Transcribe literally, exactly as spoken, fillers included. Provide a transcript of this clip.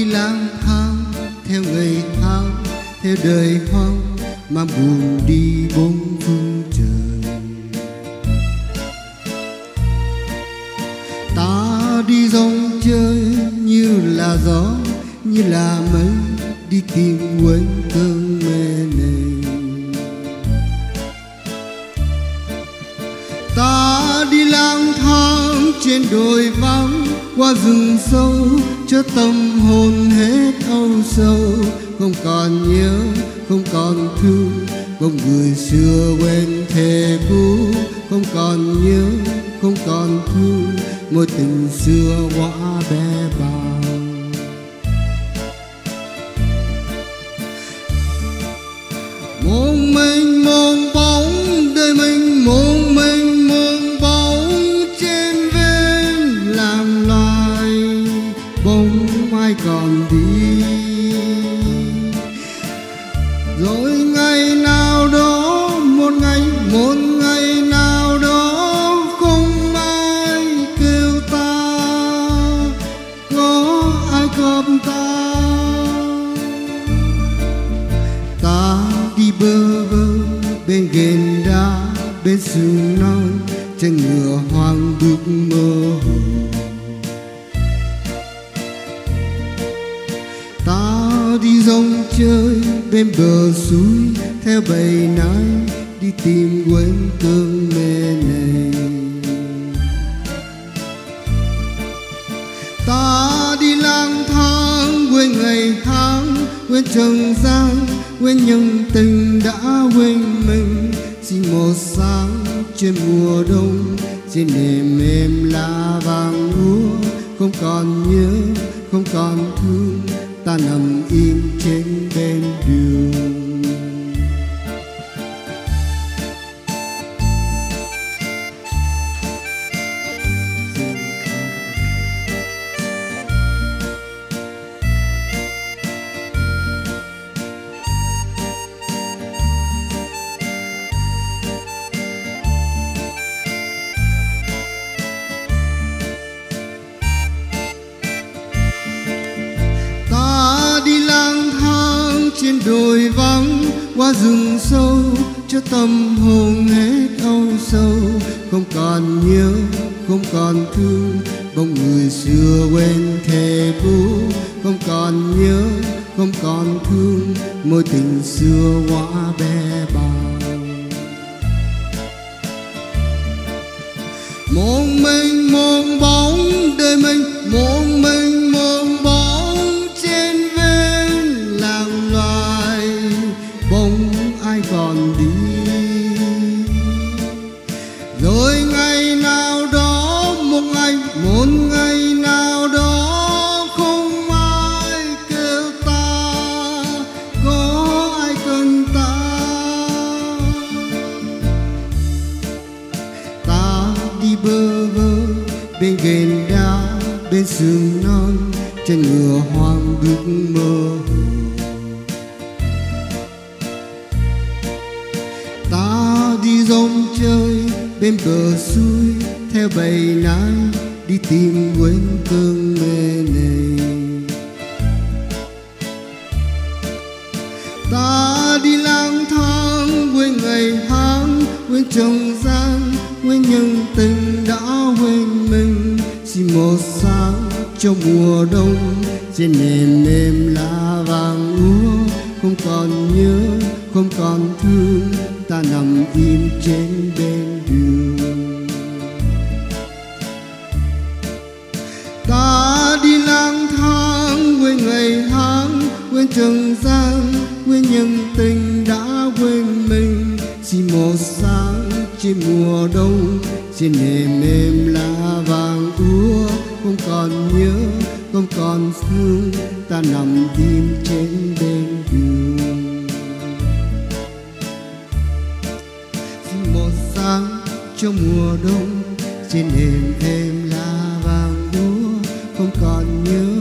đi lang thang theo ngày tháng, theo đời hoang mang buồn đi bốn phương trời. Ta đi rong chơi như là gió, như là mây đi tìm quên cơn mê này. Ta đi lang thang trên đồi vắng, qua rừng sâu cho tâm hồn hết âu sầu. Không còn nhớ, không còn thương, bóng người xưa quên thề cũ. Không còn nhớ, không còn thương, mối tình xưa quá bé bàng. Mong mênh mông bóng đời mình, mong mênh mông bóng trên ven làm loài bóng ai còn đi. Rồi ngày nào đó, một ngày, một ngày nào đó không ai kêu ta, có ai góp ta. Ta đi bơ vơ bên ghềnh đá, bên sườn non, chân ngựa hoang bước mơ hồ. Ta đi rong chơi bên bờ suối, theo bầy nai đi tìm quên cơn mê này. Ta đi lang thang quên ngày tháng, quên trần gian, quên nhân tình đã quên mình. Xin một sáng trên mùa đông, trên nệm êm lá vàng úa. Không còn nhớ, không còn thương, ta nằm im trên bên đường. Trên đồi vắng, qua rừng sâu cho tâm hồn hết âu sầu. Không còn nhớ, không còn thương, bóng người xưa quên thề cũ. Không còn nhớ, không còn thương, mối tình xưa quá bé bàng. Mong mênh mông bóng đời mình, mong mênh mông bóng trên ven làng loài bóng ai còn đi. Rồi ngày nào đó, một ngày, một ngày nào đó không ai kêu ta, có ai cần ta. Ta đi bơ vơ bên ghềnh đá, bên sườn non, chân ngựa hoang bước mơ hồ. Ta đi rong chơi bên bờ suối, theo bầy nai đi tìm quên cơn mê này. Ta đi lang thang quên ngày tháng, quên trần gian, quên nhân tình đã quên mình. Xin một sáng trong mùa đông, trên nền êm lá vàng úa. Không còn nhớ, không còn thương, ta nằm im trên bên đường. Ta đi lang thang quên ngày tháng, quên trần gian, quên nhân tình đã quên mình. Xin một sáng trên mùa đông, trên nệm êm lá vàng úa. Không còn nhớ, không còn thương, ta nằm im trên bên đường. Xin một sáng trong mùa đông, trên nền êm lá vàng úa. Không còn nhớ,